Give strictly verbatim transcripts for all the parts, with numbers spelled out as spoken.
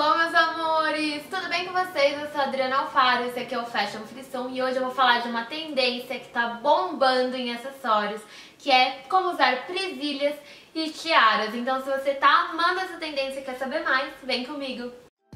Alô, meus amores! Tudo bem com vocês? Eu sou a Adriana Alfaro, esse aqui é o Fashion Frição e hoje eu vou falar de uma tendência que tá bombando em acessórios, que é como usar presilhas e tiaras. Então, se você tá amando essa tendência e quer saber mais, vem comigo!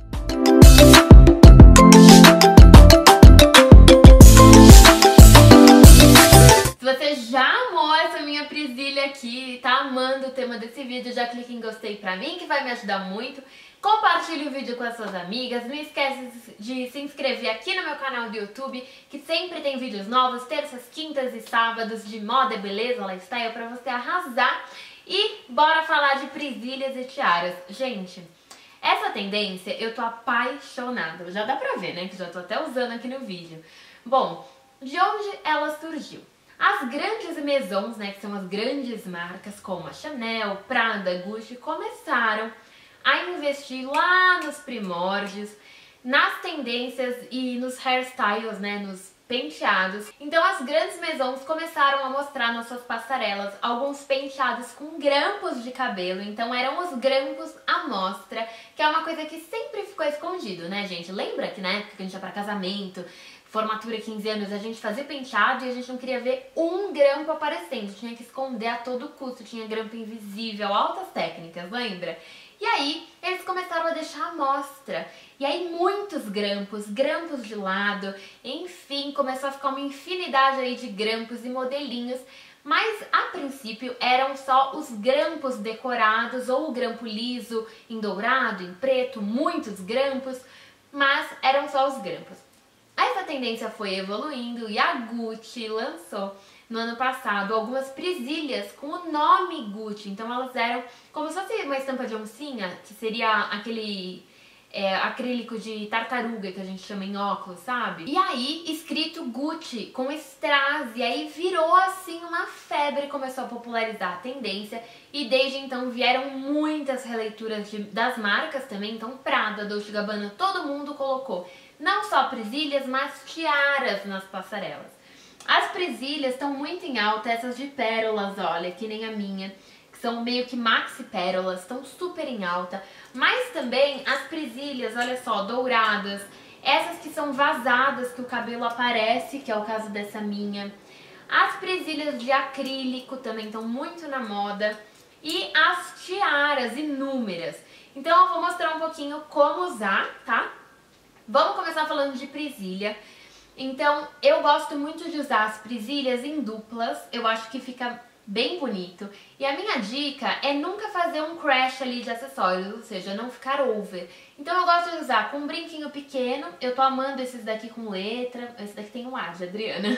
Se você já amou essa minha presilha aqui, tá amando o tema desse vídeo, já clique em gostei pra mim, que vai me ajudar muito. Compartilhe o vídeo com as suas amigas, não esquece de se inscrever aqui no meu canal do YouTube, que sempre tem vídeos novos, terças, quintas e sábados de moda e beleza, lifestyle, pra você arrasar. E bora falar de presilhas e tiaras. Gente, essa tendência eu tô apaixonada, já dá pra ver, né, que já tô até usando aqui no vídeo. Bom, de onde ela surgiu? As grandes maisons, né, que são as grandes marcas como a Chanel, Prada, Gucci, começaram a investir lá nos primórdios, nas tendências e nos hairstyles, né, nos penteados. Então as grandes maisons começaram a mostrar nas suas passarelas alguns penteados com grampos de cabelo. Então eram os grampos à mostra, que é uma coisa que sempre ficou escondido, né, gente? Lembra que na época que a gente ia pra casamento, formatura, quinze anos, a gente fazia penteado e a gente não queria ver um grampo aparecendo, tinha que esconder a todo custo, tinha grampo invisível, altas técnicas, lembra? E aí, eles começaram a deixar à mostra, e aí muitos grampos, grampos de lado, enfim, começou a ficar uma infinidade aí de grampos e modelinhos, mas a princípio eram só os grampos decorados, ou o grampo liso em dourado, em preto, muitos grampos, mas eram só os grampos. Essa tendência foi evoluindo e a Gucci lançou no ano passado algumas presilhas com o nome Gucci. Então elas eram como se fosse uma estampa de oncinha, que seria aquele é, acrílico de tartaruga que a gente chama em óculos, sabe? E aí escrito Gucci com strass, e aí virou assim uma febre, começou a popularizar a tendência e desde então vieram muitas releituras de, das marcas também. Então Prada, Dolce and Gabbana, todo mundo colocou não só presilhas, mas tiaras nas passarelas. As presilhas estão muito em alta, essas de pérolas, olha, que nem a minha, que são meio que maxi pérolas, estão super em alta. Mas também as presilhas, olha só, douradas, essas que são vazadas, que o cabelo aparece, que é o caso dessa minha. As presilhas de acrílico também estão muito na moda. E as tiaras inúmeras. Então eu vou mostrar um pouquinho como usar, tá? Vamos começar falando de presilha. Então, eu gosto muito de usar as presilhas em duplas, eu acho que fica bem bonito. E a minha dica é nunca fazer um crash ali de acessórios, ou seja, não ficar over. Então eu gosto de usar com um brinquinho pequeno, eu tô amando esses daqui com letra, esse daqui tem um A de Adriana.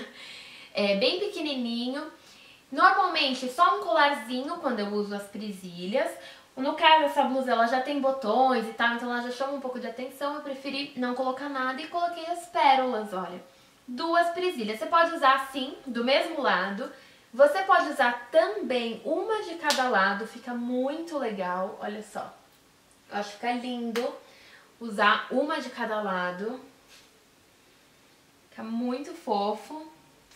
É bem pequenininho. Normalmente só um colarzinho quando eu uso as presilhas. No caso, essa blusa ela já tem botões e tal, então ela já chama um pouco de atenção. Eu preferi não colocar nada e coloquei as pérolas, olha. Duas presilhas. Você pode usar assim, do mesmo lado. Você pode usar também uma de cada lado, fica muito legal, olha só. Eu acho que fica lindo usar uma de cada lado. Fica muito fofo.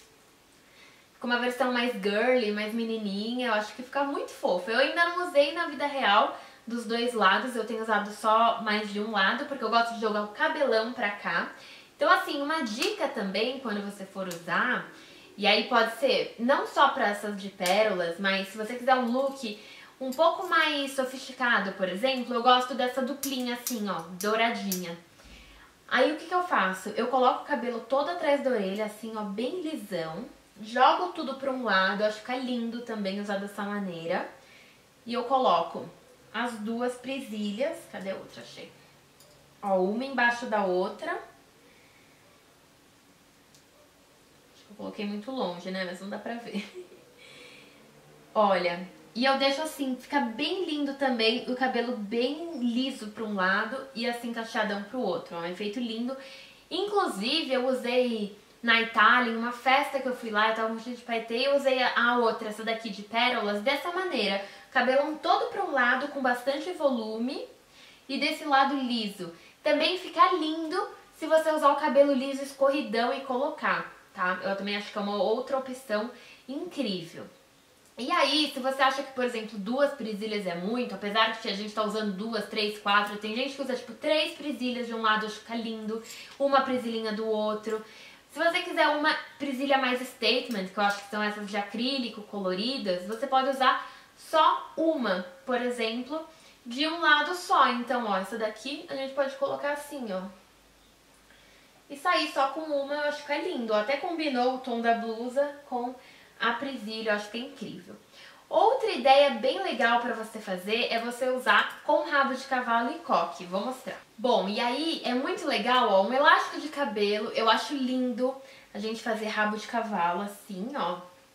Com uma versão mais girly, mais menininha, eu acho que fica muito fofo. Eu ainda não usei na vida real dos dois lados, eu tenho usado só mais de um lado, porque eu gosto de jogar o cabelão pra cá. Então assim, uma dica também quando você for usar, e aí pode ser não só pra essas de pérolas, mas se você quiser um look um pouco mais sofisticado, por exemplo, eu gosto dessa duplinha assim, ó, douradinha. Aí o que que eu faço? Eu coloco o cabelo todo atrás da orelha, assim, ó, bem lisão. Jogo tudo para um lado, acho que fica lindo também usar dessa maneira. E eu coloco as duas presilhas, cadê a outra? Achei. Ó, uma embaixo da outra. Acho que eu coloquei muito longe, né? Mas não dá pra ver. Olha, e eu deixo assim, fica bem lindo também, o cabelo bem liso para um lado e assim encaixadão pro outro. Ó, um efeito lindo. Inclusive, eu usei na Itália, em uma festa que eu fui lá, eu tava muito de paetê, eu usei a outra, essa daqui de pérolas, dessa maneira. Cabelão todo para um lado, com bastante volume, e desse lado liso. Também fica lindo se você usar o cabelo liso escorridão e colocar, tá? Eu também acho que é uma outra opção incrível. E aí, se você acha que, por exemplo, duas presilhas é muito, apesar de que a gente tá usando duas, três, quatro, tem gente que usa, tipo, três presilhas de um lado, acho que fica lindo, uma presilhinha do outro. Se você quiser uma presilha mais statement, que eu acho que são essas de acrílico, coloridas, você pode usar só uma, por exemplo, de um lado só. Então, ó, essa daqui a gente pode colocar assim, ó. E sair só com uma, eu acho que é lindo. Até combinou o tom da blusa com a presilha, eu acho que é incrível. Outra ideia bem legal para você fazer é você usar com rabo de cavalo e coque. Vou mostrar. Bom, e aí é muito legal, ó, um elástico de cabelo. Eu acho lindo a gente fazer rabo de cavalo assim, ó.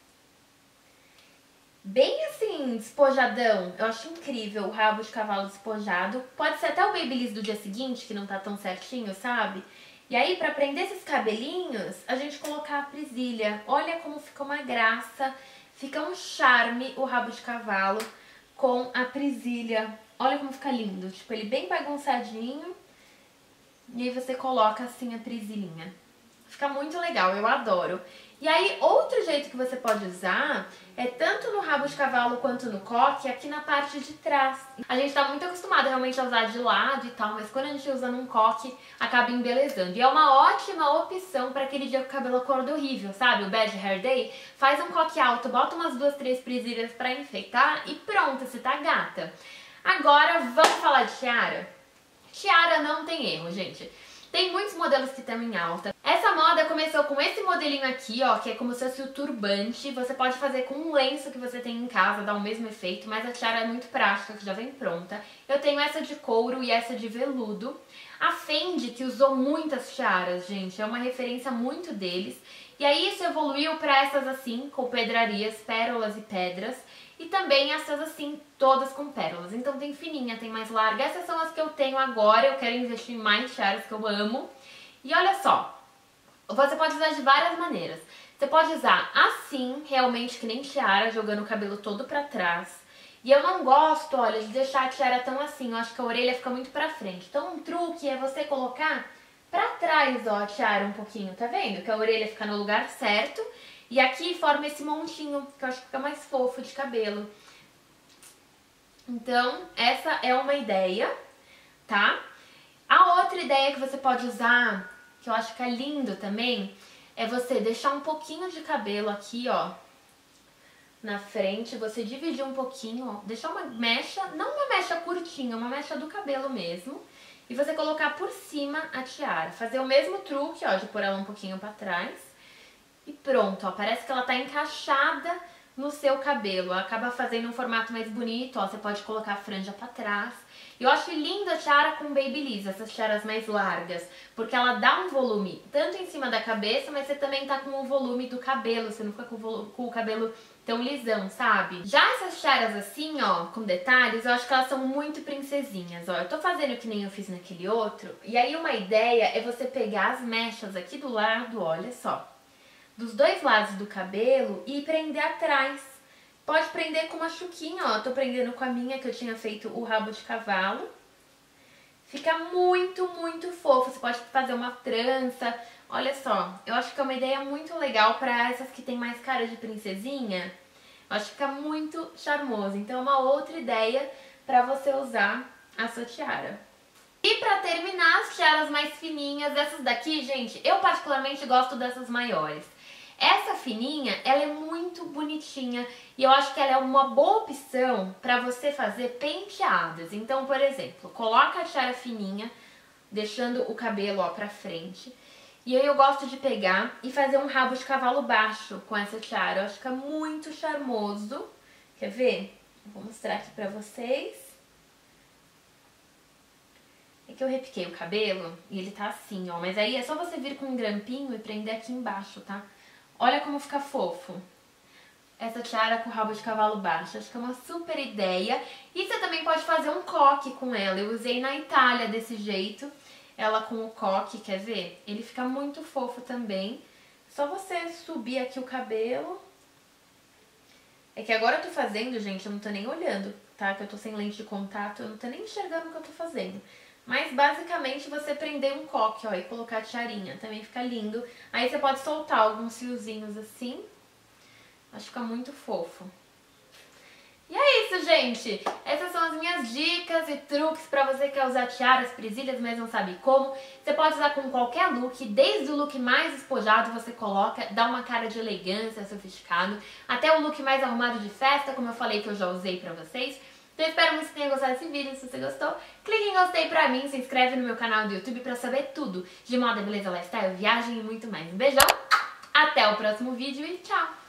Bem assim, despojadão. Eu acho incrível o rabo de cavalo despojado. Pode ser até o Babyliss do dia seguinte, que não tá tão certinho, sabe? E aí, pra prender esses cabelinhos, a gente colocar a presilha. Olha como fica uma graça. Fica um charme o rabo de cavalo com a presilha. Olha como fica lindo. Tipo, ele bem bagunçadinho. E aí você coloca assim a presilhinha. Fica muito legal, eu adoro. E aí, outro jeito que você pode usar é tanto no rabo de cavalo quanto no coque, aqui na parte de trás. A gente tá muito acostumado realmente a usar de lado e tal, mas quando a gente usa num coque, acaba embelezando. E é uma ótima opção para aquele dia que o cabelo acorda horrível, sabe? O Bad Hair Day. Faz um coque alto, bota umas duas, três presilhas pra enfeitar e pronto, você tá gata. Agora, vamos falar de tiara? Tiara não tem erro, gente. Tem muitos modelos que estão em alta. Essa moda começou com esse modelinho aqui, ó, que é como se fosse o turbante. Você pode fazer com um lenço que você tem em casa, dá o mesmo efeito, mas a tiara é muito prática, que já vem pronta. Eu tenho essa de couro e essa de veludo. A Fendi, que usou muitas tiaras, gente, é uma referência muito deles. E aí isso evoluiu para essas assim, com pedrarias, pérolas e pedras. E também essas assim, todas com pérolas. Então tem fininha, tem mais larga. Essas são as que eu tenho agora. Eu quero investir em mais tiaras que eu amo. E olha só, você pode usar de várias maneiras. Você pode usar assim, realmente que nem tiara, jogando o cabelo todo pra trás. E eu não gosto, olha, de deixar a tiara tão assim. Eu acho que a orelha fica muito pra frente. Então um truque é você colocar pra trás, ó, a tiara um pouquinho. Tá vendo? Que a orelha fica no lugar certo. E aqui forma esse montinho, que eu acho que fica mais fofo de cabelo. Então, essa é uma ideia, tá? A outra ideia que você pode usar, que eu acho que é lindo também, é você deixar um pouquinho de cabelo aqui, ó, na frente, você dividir um pouquinho, ó, deixar uma mecha, não uma mecha curtinha, uma mecha do cabelo mesmo, e você colocar por cima a tiara. Fazer o mesmo truque, ó, de pôr ela um pouquinho pra trás. E pronto, ó, parece que ela tá encaixada no seu cabelo. Acaba fazendo um formato mais bonito, ó, você pode colocar a franja pra trás. E eu acho linda a tiara com Babyliss, essas tiaras mais largas, porque ela dá um volume, tanto em cima da cabeça, mas você também tá com o volume do cabelo, você não fica com o, volume, com o cabelo tão lisão, sabe? Já essas tiaras assim, ó, com detalhes, eu acho que elas são muito princesinhas, ó. Eu tô fazendo que nem eu fiz naquele outro, e aí uma ideia é você pegar as mechas aqui do lado, olha só, dos dois lados do cabelo e prender atrás. Pode prender com uma chuquinha, ó. Tô prendendo com a minha, que eu tinha feito o rabo de cavalo. Fica muito, muito fofo. Você pode fazer uma trança. Olha só, eu acho que é uma ideia muito legal pra essas que tem mais cara de princesinha. Eu acho que fica muito charmoso. Então é uma outra ideia pra você usar a sua tiara. E pra terminar, as tiaras mais fininhas, essas daqui, gente, eu particularmente gosto dessas maiores. Essa fininha, ela é muito bonitinha e eu acho que ela é uma boa opção para você fazer penteadas. Então, por exemplo, coloca a tiara fininha, deixando o cabelo ó pra frente. E aí eu gosto de pegar e fazer um rabo de cavalo baixo com essa tiara. Eu acho que fica muito charmoso. Quer ver? Vou mostrar aqui pra vocês. É que eu repiquei o cabelo e ele tá assim, ó. Mas aí é só você vir com um grampinho e prender aqui embaixo, tá? Olha como fica fofo. Essa tiara com rabo de cavalo baixo. Acho que é uma super ideia. E você também pode fazer um coque com ela. Eu usei na Itália desse jeito. Ela com o coque, quer ver? Ele fica muito fofo também. Só você subir aqui o cabelo. É que agora eu tô fazendo, gente, eu não tô nem olhando, tá? Que eu tô sem lente de contato, eu não tô nem enxergando o que eu tô fazendo. Mas basicamente você prender um coque, ó, e colocar a tiarinha, também fica lindo. Aí você pode soltar alguns fiozinhos assim, acho que fica muito fofo. E é isso, gente. Essas são as minhas dicas e truques pra você que quer usar tiaras, presilhas, mas não sabe como. Você pode usar com qualquer look, desde o look mais espojado você coloca, dá uma cara de elegância, sofisticado, até o look mais arrumado de festa, como eu falei que eu já usei pra vocês. Então eu espero muito que tenha gostado desse vídeo. Se você gostou, clique em gostei pra mim, se inscreve no meu canal do YouTube pra saber tudo de moda, beleza, lifestyle, viagem e muito mais. Um beijão, até o próximo vídeo e tchau!